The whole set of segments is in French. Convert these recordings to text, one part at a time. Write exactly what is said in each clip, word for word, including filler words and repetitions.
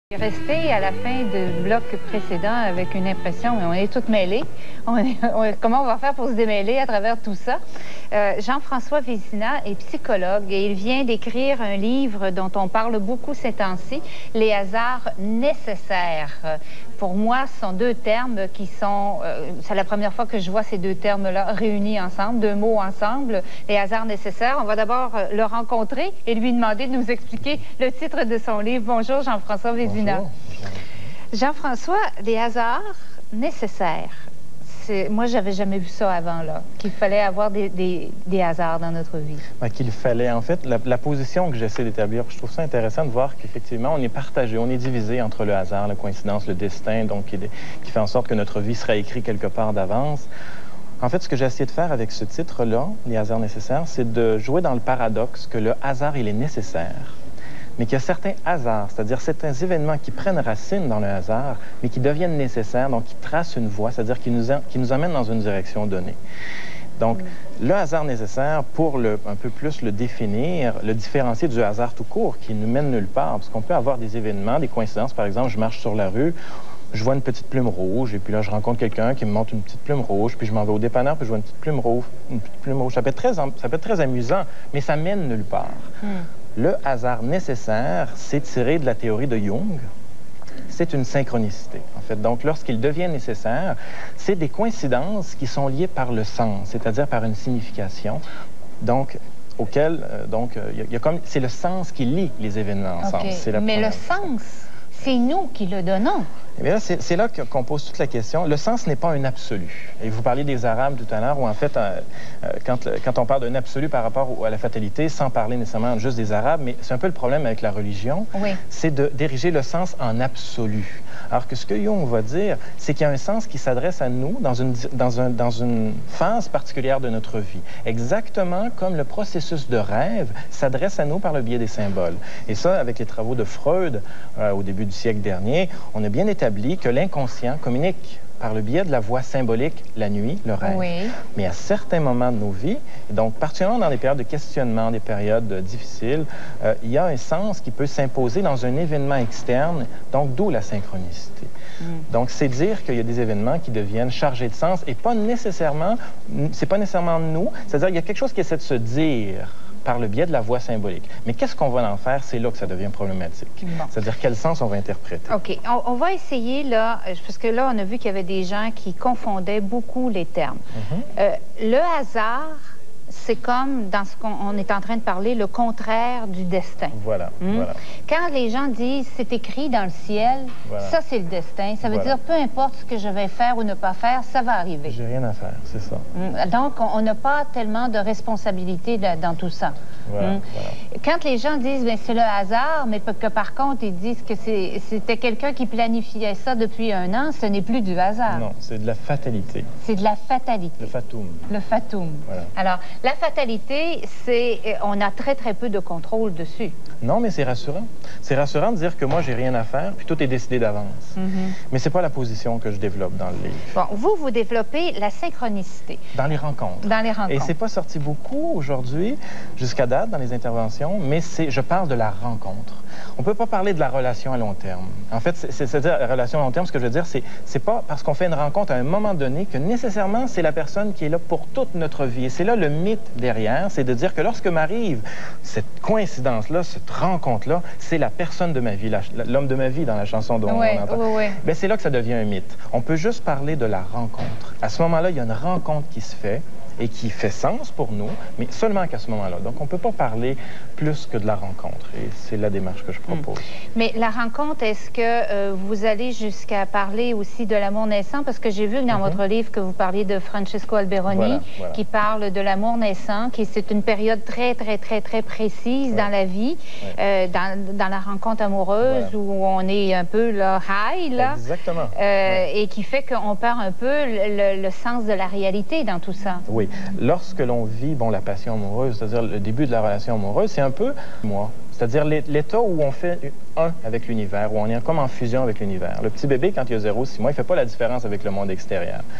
Je suis restée à la fin du bloc précédent avec une impression, mais on est toutes mêlées. On est, on, comment on va faire pour se démêler à travers tout ça? Euh, Jean-François Vézina est psychologue et il vient d'écrire un livre dont on parle beaucoup ces temps-ci, Les hasards nécessaires. Pour moi, ce sont deux termes qui sont... Euh, c'est la première fois que je vois ces deux termes-là réunis ensemble, deux mots ensemble, les hasards nécessaires. On va d'abord le rencontrer et lui demander de nous expliquer le titre de son livre. Bonjour, Jean-François Vézina. Jean-François, les hasards nécessaires. Moi, j'avais jamais vu ça avant, là, qu'il fallait avoir des, des, des hasards dans notre vie. Ben, qu'il fallait, en fait, la, la position que j'essaie d'établir, je trouve ça intéressant de voir qu'effectivement, on est partagé, on est divisé entre le hasard, la coïncidence, le destin, donc qui, qui fait en sorte que notre vie sera écrite quelque part d'avance. En fait, ce que j'ai essayé de faire avec ce titre-là, Les hasards nécessaires, c'est de jouer dans le paradoxe que le hasard, il est nécessaire, mais qu'il y a certains hasards, c'est-à-dire certains événements qui prennent racine dans le hasard, mais qui deviennent nécessaires, donc qui tracent une voie, c'est-à-dire qui nous, qui nous amènent dans une direction donnée. Donc, mmh. le hasard nécessaire, pour le, un peu plus le définir, le différencier du hasard tout court, qui ne nous mène nulle part, parce qu'on peut avoir des événements, des coïncidences. Par exemple, je marche sur la rue, je vois une petite plume rouge, et puis là, je rencontre quelqu'un qui me montre une petite plume rouge, puis je m'en vais au dépanneur, puis je vois une petite plume rouge. Une petite plume rouge. Ça peut être très, ça peut être très amusant, mais ça mène nulle part. Mmh. Le hasard nécessaire, c'est tiré de la théorie de Jung. C'est une synchronicité, en fait. Donc, lorsqu'il devient nécessaire, c'est des coïncidences qui sont liées par le sens, c'est-à-dire par une signification, donc, auquel, euh, donc, il y, y a comme, c'est le sens qui lie les événements ensemble. Okay. La Mais le sens, c'est nous qui le donnons. Eh bien, c'est là qu'on pose toute la question. Le sens n'est pas un absolu. Et vous parliez des Arabes tout à l'heure, où en fait, euh, quand, quand on parle d'un absolu par rapport à la fatalité, sans parler nécessairement juste des Arabes, mais c'est un peu le problème avec la religion, oui. C'est de d'ériger le sens en absolu. Alors que ce que Jung va dire, c'est qu'il y a un sens qui s'adresse à nous dans une, dans, un, dans une phase particulière de notre vie. Exactement comme le processus de rêve s'adresse à nous par le biais des symboles. Et ça, avec les travaux de Freud, euh, au début du siècle dernier, on a bien établi que l'inconscient communique par le biais de la voix symbolique, la nuit, le rêve. Oui. Mais à certains moments de nos vies, et donc particulièrement dans des périodes de questionnement, des périodes euh, difficiles, euh, il y a un sens qui peut s'imposer dans un événement externe, donc d'où la synchronicité. Mm. Donc, c'est dire qu'il y a des événements qui deviennent chargés de sens et pas nécessairement, c'est pas nécessairement nous, c'est-à-dire qu'il y a quelque chose qui essaie de se dire par le biais de la voix symbolique. Mais qu'est-ce qu'on va en faire? C'est là que ça devient problématique. Bon. C'est-à-dire quel sens on va interpréter. OK. On, on va essayer, là, parce que là, on a vu qu'il y avait des gens qui confondaient beaucoup les termes. Mm-hmm. euh, le hasard, c'est comme, dans ce qu'on est en train de parler, le contraire du destin. Voilà, mmh? voilà. Quand les gens disent « c'est écrit dans le ciel voilà. », ça, c'est le destin. Ça veut voilà. dire, peu importe ce que je vais faire ou ne pas faire, ça va arriver. J'ai rien à faire, c'est ça. Mmh? Donc, on n'a pas tellement de responsabilité de, dans tout ça. Voilà, mmh? voilà. Quand les gens disent « c'est le hasard », mais que par contre, ils disent que c'était quelqu'un qui planifiait ça depuis un an, ce n'est plus du hasard. Non, c'est de la fatalité. C'est de la fatalité. Le fatum. Le fatum. Voilà. Alors, la fatalité, c'est on a très, très peu de contrôle dessus. Non, mais c'est rassurant. C'est rassurant de dire que moi, j'ai rien à faire, puis tout est décidé d'avance. Mm-hmm. Mais c'est pas la position que je développe dans le livre. Bon, vous, vous développez la synchronicité. Dans les rencontres. Dans les rencontres. Et c'est pas sorti beaucoup aujourd'hui, jusqu'à date, dans les interventions, mais c'est, je parle de la rencontre. On peut pas parler de la relation à long terme. En fait, c'est-à-dire la relation à long terme, ce que je veux dire, c'est c'est pas parce qu'on fait une rencontre à un moment donné que nécessairement c'est la personne qui est là pour toute notre vie. Et c'est là le mythe derrière, c'est de dire que lorsque m'arrive cette coïncidence-là, cette rencontre-là, c'est la personne de ma vie, l'homme de ma vie dans la chanson dont ouais, on entend. Ouais, ouais. Bien, c'est là que ça devient un mythe. On peut juste parler de la rencontre. À ce moment-là, il y a une rencontre qui se fait et qui fait sens pour nous, mais seulement qu'à ce moment-là. Donc, on ne peut pas parler plus que de la rencontre. Et c'est la démarche que je propose. Mmh. Mais la rencontre, est-ce que euh, vous allez jusqu'à parler aussi de l'amour naissant? Parce que j'ai vu dans mmh. votre livre que vous parliez de Francesco Alberoni, voilà, voilà. qui parle de l'amour naissant, qui c'est une période très, très, très, très précise ouais. dans la vie, ouais. euh, dans, dans la rencontre amoureuse, voilà. où on est un peu là, high, là. Exactement. Euh, ouais. Et qui fait qu'on perd un peu le, le sens de la réalité dans tout ça. Oui. Lorsque l'on vit, bon, la passion amoureuse, c'est-à-dire le début de la relation amoureuse, c'est un peu moi. C'est-à-dire l'état où on fait un avec l'univers, où on est comme en fusion avec l'univers. Le petit bébé, quand il a zéro, six mois, il ne fait pas la différence avec le monde extérieur.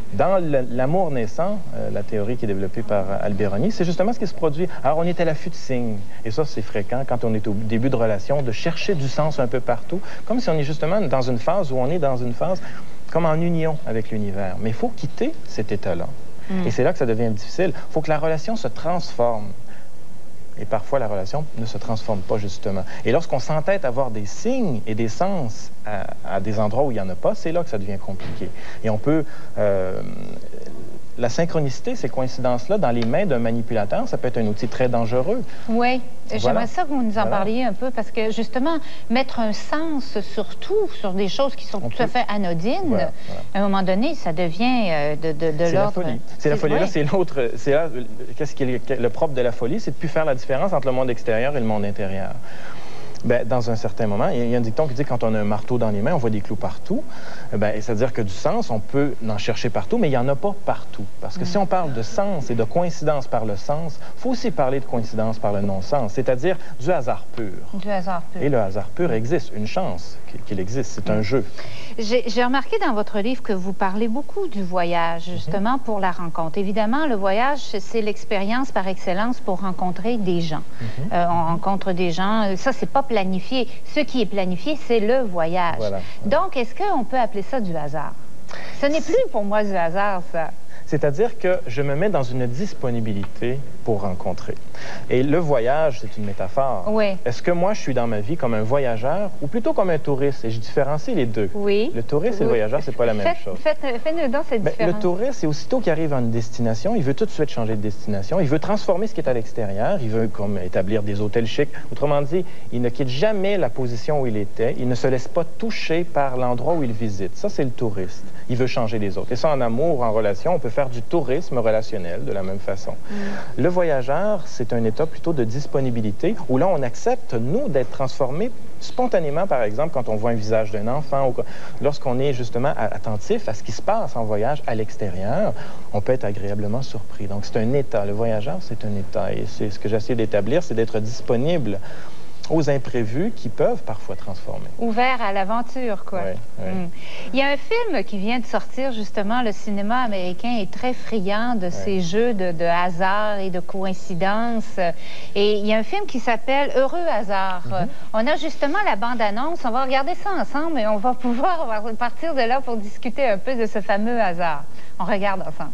Dans l'amour naissant, euh, la théorie qui est développée par Alberoni, c'est justement ce qui se produit. Alors, on est à l'affût de signes. Et ça, c'est fréquent quand on est au début de relation, de chercher du sens un peu partout, comme si on est justement dans une phase où on est dans une phase comme en union avec l'univers. Mais il faut quitter cet état-là. Mm. Et c'est là que ça devient difficile. Il faut que la relation se transforme. Et parfois, la relation ne se transforme pas, justement. Et lorsqu'on s'entête à voir des signes et des sens à, à des endroits où il n'y en a pas, c'est là que ça devient compliqué. Et on peut... Euh, la synchronicité, ces coïncidences-là, dans les mains d'un manipulateur, ça peut être un outil très dangereux. Oui. J'aimerais voilà. ça que vous nous en voilà. parliez un peu, parce que, justement, mettre un sens sur tout, sur des choses qui sont on tout peut... à fait anodines, voilà. Voilà. à un moment donné, ça devient euh, de, de, de l'ordre... C'est la folie. C'est la folie. Là, c'est l'autre... C'est là... Qu'est-ce qui est le propre de la folie? C'est de ne plus faire la différence entre le monde extérieur et le monde intérieur. Bien, dans un certain moment, il y a un dicton qui dit que quand on a un marteau dans les mains, on voit des clous partout. Bien, c'est-à-dire que du sens, on peut en chercher partout, mais il n'y en a pas partout. Parce que mm. si on parle de sens et de coïncidence par le sens, il faut aussi parler de coïncidence par le non-sens, c'est-à-dire du hasard pur. Du hasard pur. Et le hasard pur existe, une chance qu'il existe, c'est mm. un jeu. J'ai remarqué dans votre livre que vous parlez beaucoup du voyage, justement, mm-hmm. pour la rencontre. Évidemment, le voyage, c'est l'expérience par excellence pour rencontrer des gens. Mm-hmm. euh, on rencontre des gens, ça, c'est pas planifié. Ce qui est planifié, c'est le voyage. Voilà. Donc, est-ce qu'on peut appeler ça du hasard? Ce n'est plus pour moi du hasard, ça. C'est-à-dire que je me mets dans une disponibilité pour rencontrer. Et le voyage, c'est une métaphore. Oui. Est-ce que moi, je suis dans ma vie comme un voyageur ou plutôt comme un touriste? Et je différencie les deux. Oui. Le touriste oui. et le voyageur, c'est pas la même faites, chose. Faites-nous faites dans cette Bien, différence. Le touriste, c'est aussitôt qu'il arrive à une destination, il veut tout de suite changer de destination. Il veut transformer ce qui est à l'extérieur. Il veut comme établir des hôtels chics. Autrement dit, il ne quitte jamais la position où il était. Il ne se laisse pas toucher par l'endroit où il visite. Ça, c'est le touriste. Il veut changer les autres. Et ça, en amour, en relation, on peut faire du tourisme relationnel de la même façon. Mm. Le voyageur, c'est un état plutôt de disponibilité où là, on accepte, nous, d'être transformés spontanément, par exemple, quand on voit un visage d'un enfant ou lorsqu'on est justement attentif à ce qui se passe en voyage à l'extérieur, on peut être agréablement surpris. Donc, c'est un état. Le voyageur, c'est un état. Et c'est ce que j'essaie d'établir, c'est d'être disponible aux imprévus qui peuvent parfois transformer. Ouvert à l'aventure, quoi. Oui, oui. Mm. Il y a un film qui vient de sortir, justement, le cinéma américain est très friand de oui. ces jeux de, de hasard et de coïncidence. Et il y a un film qui s'appelle Heureux hasard. Mm-hmm. On a justement la bande-annonce, on va regarder ça ensemble et on va pouvoir partir de là pour discuter un peu de ce fameux hasard. On regarde ensemble.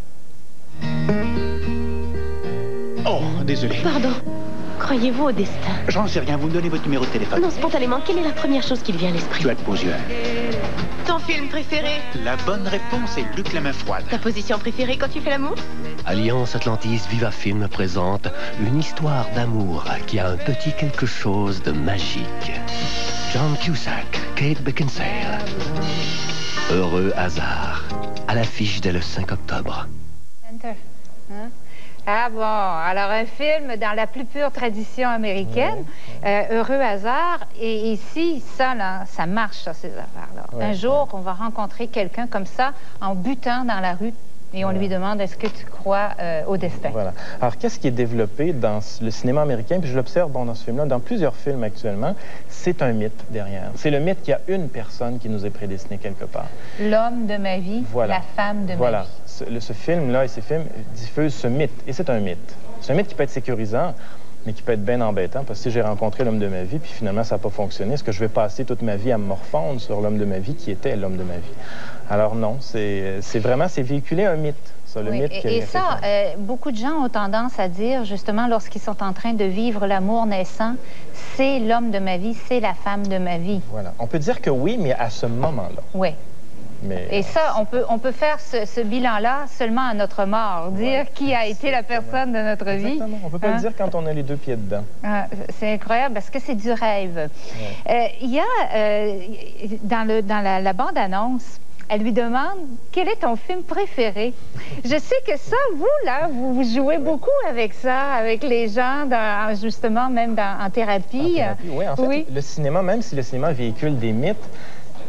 Oh, désolé. Pardon. Croyez-vous au destin? J'en sais rien, vous me donnez votre numéro de téléphone. Non, spontanément, quelle est la première chose qui te vient à l'esprit? Tu as de beaux yeux. Ton film préféré? La bonne réponse est Luc la main froide. Ta position préférée quand tu fais l'amour? Alliance Atlantis Viva Film présente une histoire d'amour qui a un petit quelque chose de magique. John Cusack, Kate Beckinsale. Heureux hasard, à l'affiche dès le cinq octobre. Enter. Hein? Ah bon, alors un film dans la plus pure tradition américaine, ouais, ouais. Euh, Heureux hasard, et ici, ça, là, ça marche, ça, ces affaires-là. Ouais, un jour, ouais. on va rencontrer quelqu'un comme ça, en butant dans la rue, et on voilà. lui demande, est-ce que tu crois euh, au destin? Voilà. Alors, qu'est-ce qui est développé dans le cinéma américain, puis je l'observe bon, dans ce film-là, dans plusieurs films actuellement, c'est un mythe derrière. C'est le mythe qu'il y a une personne qui nous est prédestinée quelque part. L'homme de ma vie, voilà. la femme de voilà. ma vie. Ce, ce film-là et ces films diffusent ce mythe, et c'est un mythe. C'est un mythe qui peut être sécurisant, mais qui peut être bien embêtant, parce que si j'ai rencontré l'homme de ma vie, puis finalement ça n'a pas fonctionné, est-ce que je vais passer toute ma vie à me morfondre sur l'homme de ma vie qui était l'homme de ma vie? Alors non, c'est vraiment, c'est véhiculer un mythe. Ça, le oui, mythe et, et ça, euh, beaucoup de gens ont tendance à dire, justement, lorsqu'ils sont en train de vivre l'amour naissant, c'est l'homme de ma vie, c'est la femme de ma vie. Voilà. On peut dire que oui, mais à ce moment-là. Oui. Mais, et ça, on peut, on peut faire ce, ce bilan-là seulement à notre mort, dire ouais, qui a été la personne de notre Exactement. vie. Exactement. On ne peut pas hein? le dire quand on a les deux pieds dedans. Ah, c'est incroyable parce que c'est du rêve. Il ouais. euh, y a, euh, dans, le, dans la, la bande-annonce, elle lui demande « Quel est ton film préféré? » Je sais que ça, vous, là, vous, vous jouez oui. beaucoup avec ça, avec les gens, dans, justement, même dans, en thérapie. En thérapie, oui. En fait, oui. le cinéma, même si le cinéma véhicule des mythes,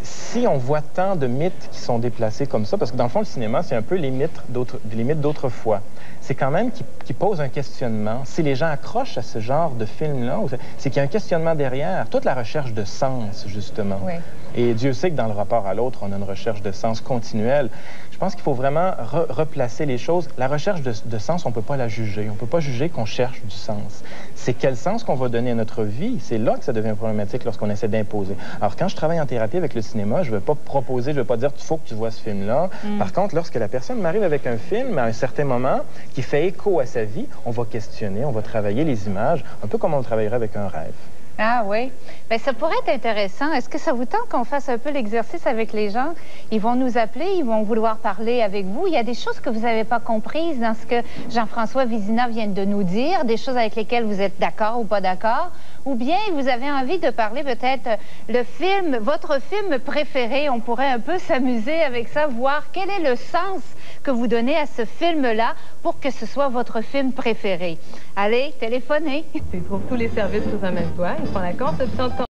si on voit tant de mythes qui sont déplacés comme ça, parce que dans le fond, le cinéma, c'est un peu les mythes d'autrefois, c'est quand même qui, qui pose un questionnement. Si les gens accrochent à ce genre de film-là, c'est qu'il y a un questionnement derrière, toute la recherche de sens, justement. Oui. Et Dieu sait que dans le rapport à l'autre, on a une recherche de sens continuelle. Je pense qu'il faut vraiment re replacer les choses. La recherche de, de sens, on ne peut pas la juger. On ne peut pas juger qu'on cherche du sens. C'est quel sens qu'on va donner à notre vie. C'est là que ça devient problématique lorsqu'on essaie d'imposer. Alors, quand je travaille en thérapie avec le cinéma, je ne vais pas proposer, je ne vais pas dire il faut que tu vois ce film-là. Mm. Par contre, lorsque la personne m'arrive avec un film à un certain moment qui fait écho à sa vie, on va questionner, on va travailler les images, un peu comme on le travaillerait avec un rêve. Ah oui. Bien, ça pourrait être intéressant. Est-ce que ça vous tente qu'on fasse un peu l'exercice avec les gens? Ils vont nous appeler, ils vont vouloir parler avec vous. Il y a des choses que vous n'avez pas comprises dans ce que Jean-François Vizina vient de nous dire, des choses avec lesquelles vous êtes d'accord ou pas d'accord, ou bien vous avez envie de parler peut-être le film, votre film préféré. On pourrait un peu s'amuser avec ça, voir quel est le sens que vous donnez à ce film-là pour que ce soit votre film préféré. Allez, téléphonez. Il trouve tous les services sous un même toit. Ils font la conception de